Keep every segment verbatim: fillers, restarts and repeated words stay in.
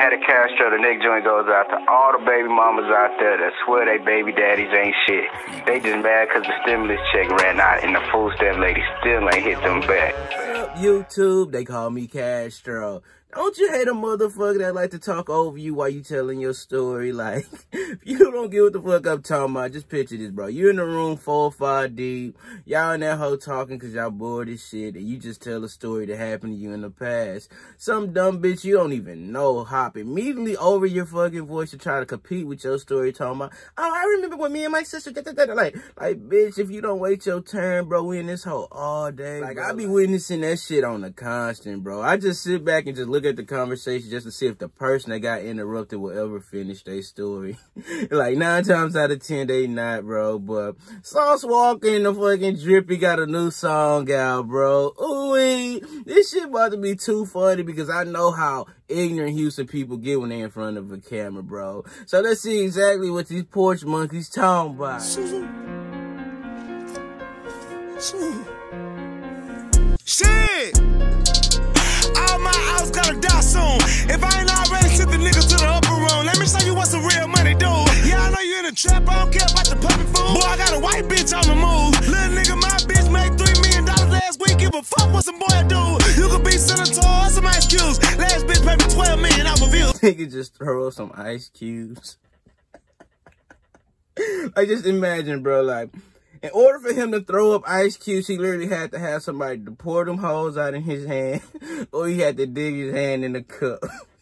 Maddie Castro, the Nick joint goes out to all the baby mamas out there that swear they baby daddies ain't shit. They just mad because the stimulus check ran out and the food stamp lady still ain't hit them back. YouTube, they call me Castro. Don't you hate a motherfucker that like to talk over you while you telling your story? Like, if you don't get what the fuck I'm talking about, just picture this, bro. You in the room four or five deep. Y'all in that hoe talking because y'all bored as shit. And you just tell a story that happened to you in the past. Some dumb bitch you don't even know hop immediately over your fucking voice to try to compete with your story talking about, oh, I remember when me and my sister, da, da, da, da. Like, like, bitch, if you don't wait your turn, bro, we in this hoe all day. Like, I be witnessing that shit on the constant, bro. I just sit back and just look at the conversation just to see if the person that got interrupted will ever finish their story. Like, nine times out of ten, they not, bro. But Sauce Walker and the fucking Drippy got a new song out, bro. Ooh, this shit about to be too funny because I know how ignorant Houston people get when they in front of a camera, bro. So let's see exactly what these porch monkeys talking about. Shit! All my outs gotta die soon. If I ain't already sent the niggas to the upper room, let me show you what some real money do. Yeah, I know you in the trap, I don't care about the puppy food. Boy, I got a white bitch on the move. Little nigga, my bitch made three million dollars last week. Give a fuck what some boy do. You could be senator or some ice cubes. Last bitch paid me twelve million off of views. Nigga just throw up some ice cubes. Like, just imagine, bro, like, in order for him to throw up ice cubes, he literally had to have somebody to pour them hoes out in his hand, or he had to dig his hand in the cup.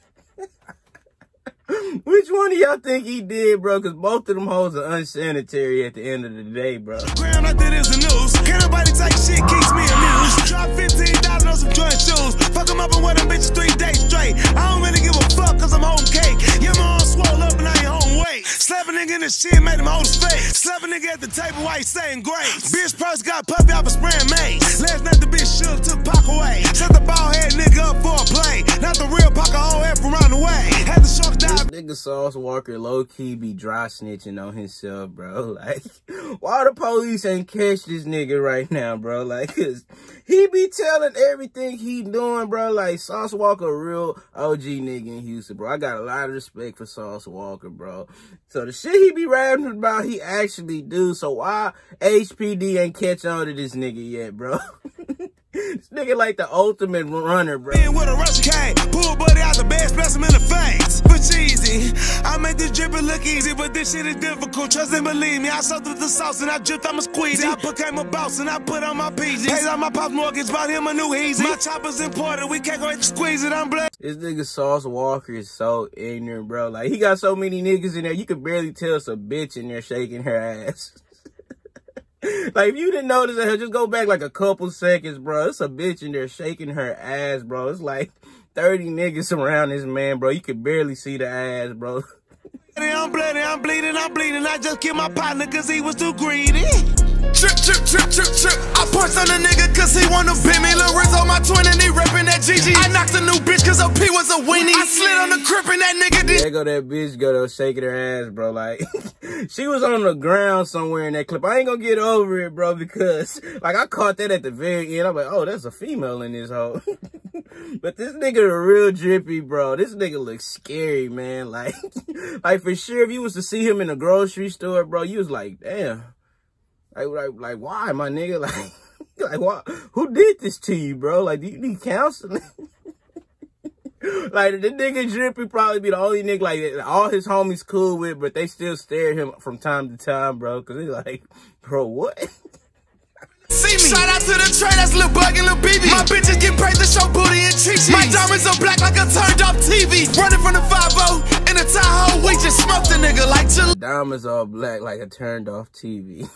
Which one of y'all think he did, bro? Because both of them hoes are unsanitary at the end of the day, bro. Graham, like that is the news. Can't nobody take shit, keeps me amused. Drop fifteen dollars on some joint shoes. Fuck them up and wear them bitches three days straight. I don't really give a fuck because I'm holding cake. Yeah, my arm swole up and I ain't holding weight. Slap a nigga in the shit, made him hold his face. Slap a nigga at the table while he saying grace. Bitch purse got puffy off a spraying mace. Last night the bitch shook, took Pac away. Set the bald head nigga up for a play. Not the real Pac, a whole head from around the way. Had the shark die. Nigga Sauce Walker low-key be dry snitching on himself, bro. Like, why the police ain't catch this nigga right now, bro? Like, cause he be telling everything he doing, bro. Like, Sauce Walker a real O G nigga in Houston, bro. I got a lot of respect for Sauce Walker, bro. So the shit he be rapping about, he actually do. So why H P D ain't catch on to this nigga yet, bro? This nigga like the ultimate runner, bro. With a rush cane, pull buddy out the bed, smash him in the face. But cheesy, I make this dripping look easy, but this shit is difficult. Trust and believe me, I soaked with the sauce and I dripped, I'm a squeezy. I became a boss and I put on my P Gs. Pays out my pop's mortgage, bought him a new Heezy. My chopper's imported, we can't go ahead and squeeze it, I'm blessed. This nigga Sauce Walker is so ignorant, bro. Like, he got so many niggas in there, you could barely tell it's a bitch in there shaking her ass. Like, if you didn't notice that, just go back like a couple seconds, bro. It's a bitch in there shaking her ass, bro. It's like thirty niggas around this man, bro. You could barely see the ass, bro. I'm bleeding, I'm bleeding, I'm bleeding. I just killed my partner cause he was too greedy. Trip, trip, trip, trip, trip. I punched on a nigga cause he wanna bend me. Lil Rizzo on my twin and he reppin' that G G. I knocked a new bitch cause O P was a weenie. I slid on the crib and that nigga did. There go that bitch go there shaking her ass, bro. Like, she was on the ground somewhere in that clip. I ain't gonna get over it, bro, because, like, I caught that at the very end. I'm like, oh, that's a female in this hoe. But this nigga a real drippy, bro. This nigga looks scary, man. Like, like for sure, if you was to see him in a grocery store, bro, you was like, damn. Like, like, like, why, my nigga? Like, like, why? Who did this to you, bro? Like, do you need counseling? Like, the nigga Drippy probably be the only nigga, like, all his homies cool with, but they still stare at him from time to time, bro. Cause he's like, bro, what? See me. Shout out to the train, that's Lil Bug and Lil B B. My bitches get paid to show booty and cheese. My diamonds are black like a turned off T V. Running from the five oh in the Tahoe, we just smoked a nigga like Chil- Diamonds all black like a turned off T V.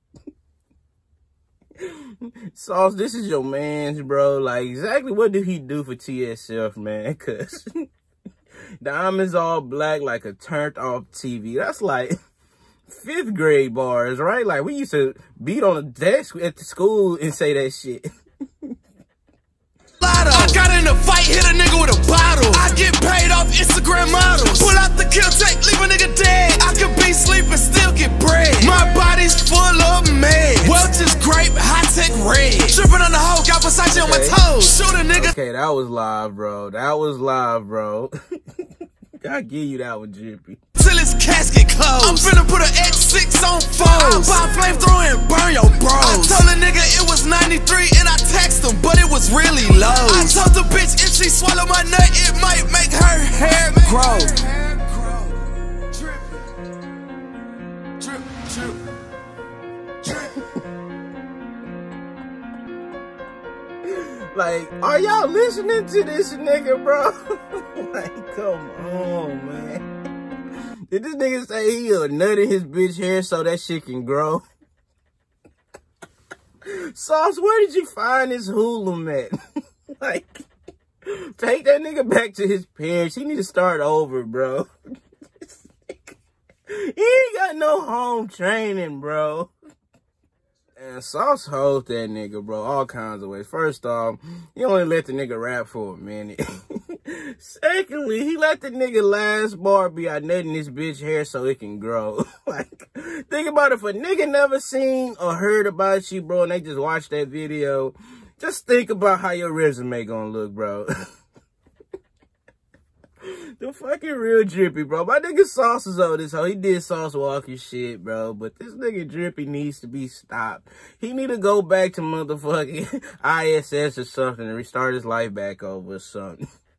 Sauce, this is your man's, bro. Like, exactly what did he do for T S F, man? Cause diamonds all black like a turned off T V. That's like fifth grade bars, right? Like, we used to beat on the desk at the school and say that shit. I got in a fight, hit a nigga with a bottle. I get paid off Instagram models. Pull out the kill tape, leave a nigga dead. I could be sleeping, still get bread. My body's full of meds. Welch's grape, high tech red. Tripping on the hoe, got Versace okay. on my toes. Shoot a nigga. Okay, that was live, bro. That was live, bro. I give you that one, Drippy. Till his casket closed. I'm finna put an X six on foes. I buy a flamethrower and burn your bros. I told a nigga it was ninety-three and I text him, but it was really low. I told the bitch if she swallow my nut, it might make her hair grow. Drip, drip, drip, drip. Like, are y'all listening to this nigga, bro? Like, come on, man. Did this nigga say he'll nut in his bitch hair so that shit can grow? Sauce, where did you find this hoolum at? Like, take that nigga back to his parents. He need to start over, bro. He ain't got no home training, bro. And Sauce holds that nigga, bro, all kinds of ways. First off, he only let the nigga rap for a minute. Secondly, he let the nigga last bar be I nutting this bitch hair so it can grow. Like, think about it. If a nigga never seen or heard about you, bro, and they just watched that video, just think about how your resume gonna look, bro. The fucking real Drippy, bro. My nigga Sauce is on this hoe. He did Sauce Walker shit, bro. But this nigga Drippy needs to be stopped. He need to go back to motherfucking I S S or something and restart his life back over or something.